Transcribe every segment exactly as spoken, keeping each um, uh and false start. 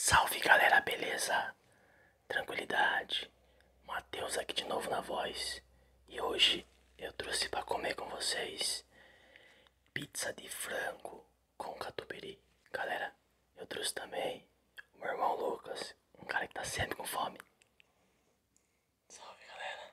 Salve galera, beleza? Tranquilidade. Matheus aqui de novo na voz. E hoje eu trouxe pra comer com vocês pizza de frango com catupiry. Galera, eu trouxe também o meu irmão Lucas, um cara que tá sempre com fome. Salve galera.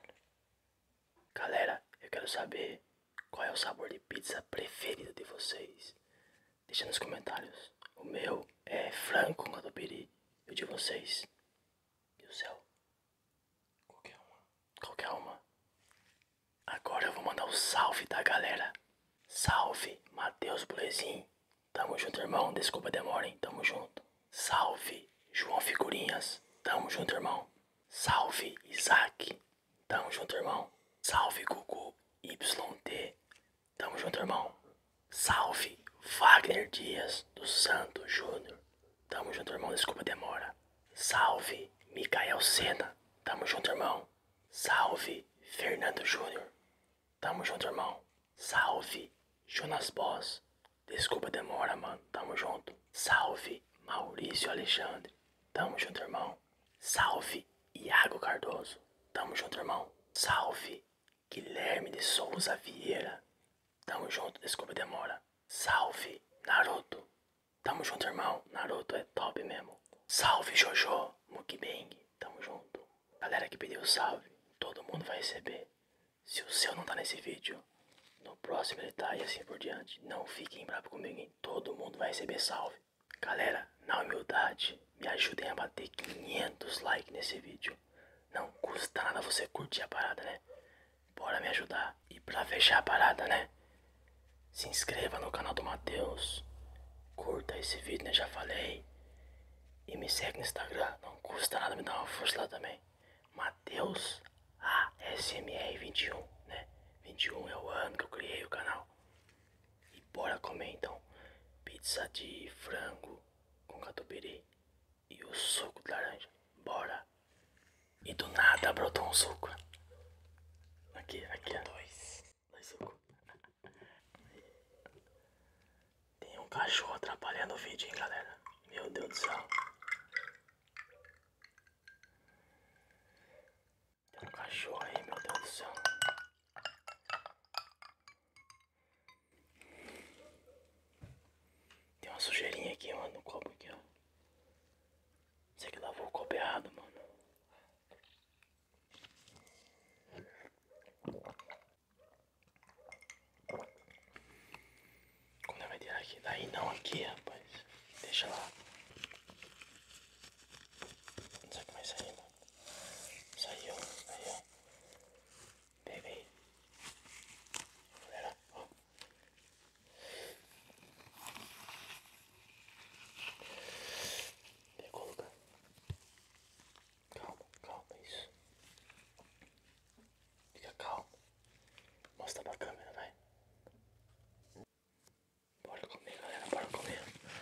Galera, eu quero saber qual é o sabor de pizza preferido de vocês. Deixa nos comentários. O meu é frango com catupiry. E o de vocês? E o seu? Qualquer uma. Qualquer uma. Agora eu vou mandar o salve da galera. Salve, Matheus Bulezinho. Tamo junto, irmão. Desculpa a demora, hein? Tamo junto. Salve, João Figurinhas. Tamo junto, irmão. Salve, Isaac. Tamo junto, irmão. Salve, Gugu Y T. Tamo junto, irmão. Salve, Wagner Dias dos Santos Júnior. Tamo junto, irmão. Desculpa a demora. Salve, Micael Sena. Tamo junto, irmão. Salve, Fernando Júnior. Tamo junto, irmão. Salve, Jonas Boss. Desculpa a demora, mano. Tamo junto. Salve, Maurício Alexandre. Tamo junto, irmão. Salve, Iago Cardoso. Tamo junto, irmão. Salve, Guilherme de Souza Vieira. Tamo junto, desculpa a demora. Salve, Naruto. Tamo junto, irmão. Naruto é top mesmo. Salve, Jojo Mukbang. Tamo junto. Galera que pediu salve, todo mundo vai receber. Se o seu não tá nesse vídeo, no próximo ele tá e assim por diante. Não fiquem bravos comigo, hein? Todo mundo vai receber salve. Galera, na humildade, me ajudem a bater quinhentos likes nesse vídeo. Não custa nada você curtir a parada, né? Bora me ajudar. E pra fechar a parada, né? Se inscreva no canal do Matheus. Curta esse vídeo, né? Já falei. E me segue no Instagram. Não custa nada me dar uma força lá também. Matheus A S M R vinte e um, né? vinte e um é o ano que eu criei o canal. E bora comer então. Pizza de frango com catupiry e o suco de laranja. Bora. E do nada brotou um suco. Aqui, aqui, ó. Dois. Dois sucos. Tem um cachorro atrapalhando o vídeo, hein, galera? Meu Deus do céu. Tem um cachorro aí, meu Deus do céu. Tem uma sujeirinha aqui, mano, no copo aqui, ó. Você que lavou o copo errado, mano. Quando vai tirar aqui? Daí não, aqui, rapaz. Deixa lá. Não sei como vai sair, mano. Saiu, aí, ó. Pega aí. Galera, ó. Pegou o lugar. Calma, calma, isso. Fica calmo. Mostra pra câmera, vai. Bora comer, galera, bora comer.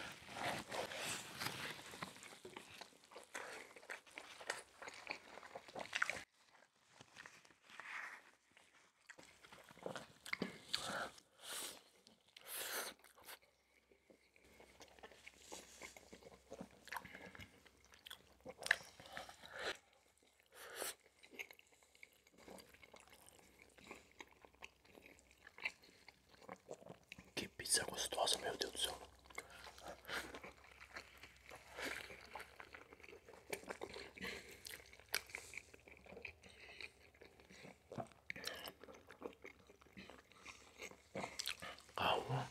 Que pizza gostosa, meu Deus do céu. Calma.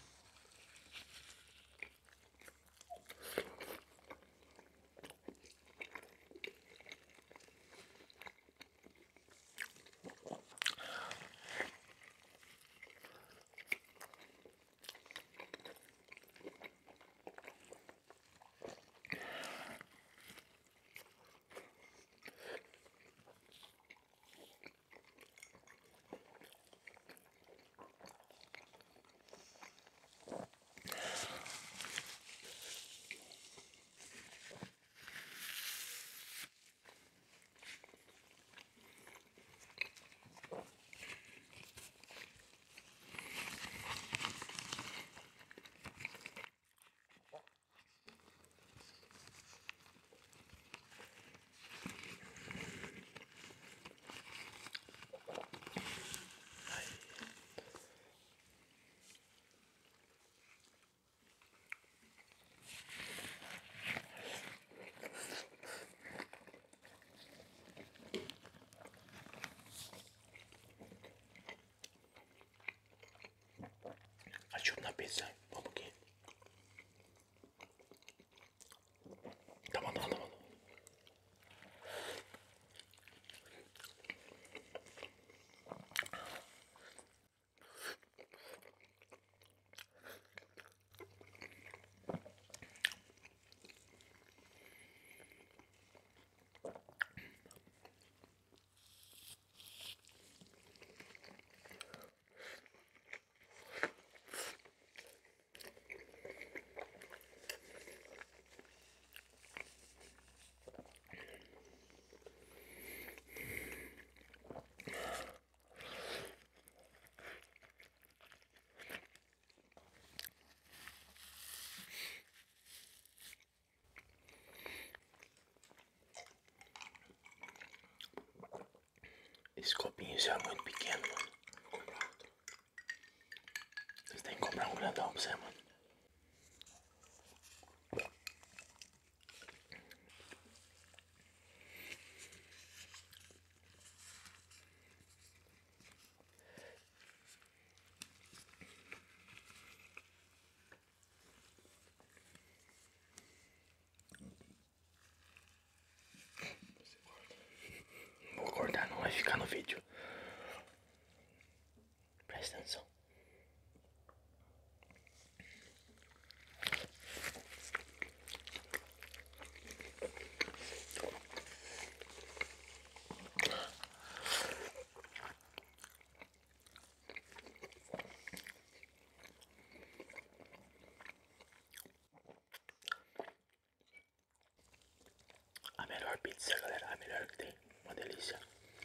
Esse copinho já é muito pequeno, mano. Vou comprar outro. Você tem que comprar um grandão pra você, mano. Vou cortar, não vai ficar no vídeo. Presta atenção. A melhor pizza, galera, a melhor que tem. Uma delícia.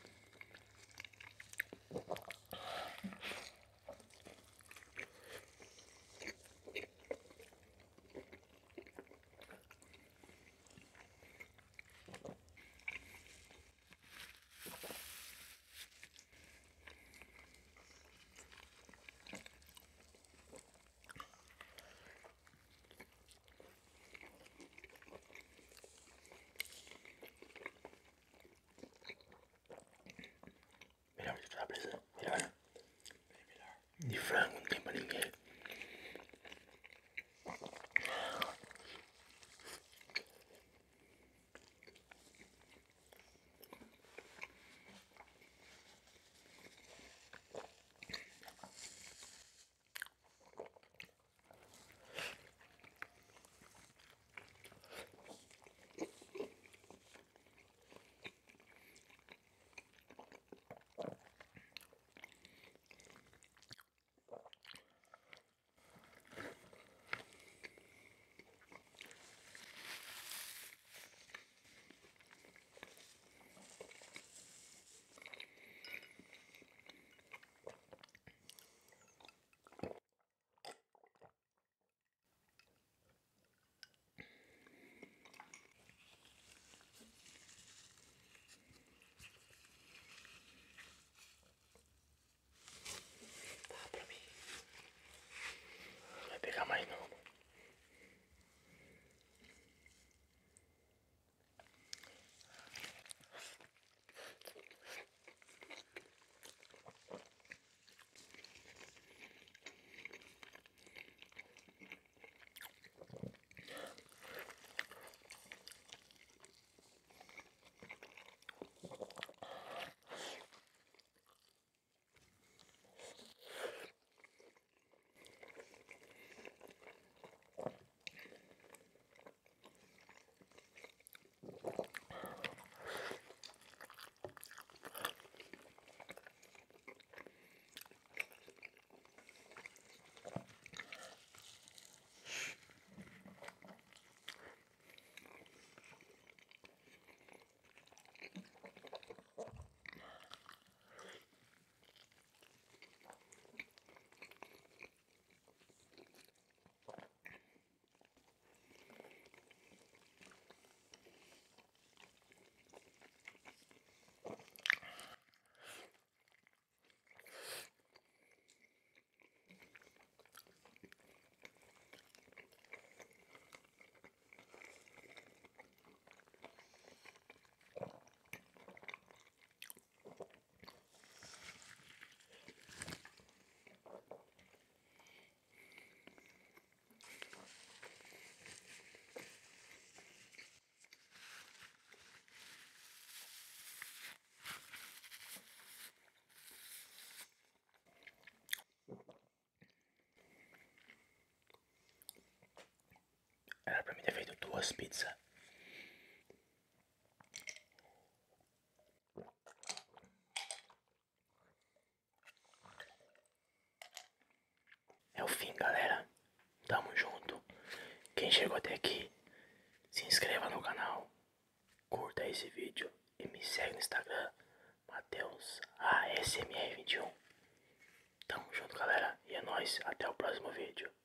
Melhor de calabresa, melhor. Bem melhor. De frango não tem pra ninguém. Vai pegar mais não. Era pra mim ter feito duas pizzas. É o fim, galera. Tamo junto. Quem chegou até aqui, se inscreva no canal, curta esse vídeo e me segue no Instagram, Matheus A S M R vinte e um. Tamo junto, galera. E é nóis. Até o próximo vídeo.